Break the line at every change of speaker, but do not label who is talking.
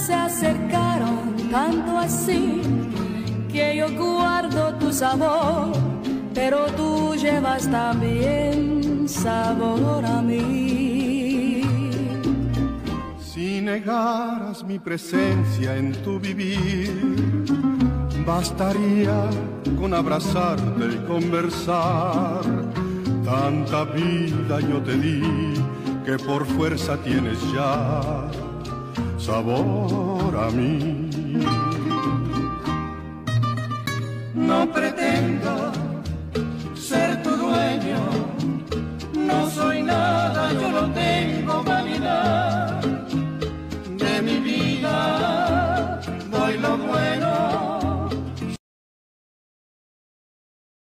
se acercaron tanto así que yo guardo tu sabor, pero tú llevas también sabor a mí.
Si negaras mi presencia en tu vivir, bastaría con abrazarte y conversar. Tanta vida yo te di que por fuerza tienes ya sabor a mí. No pretendo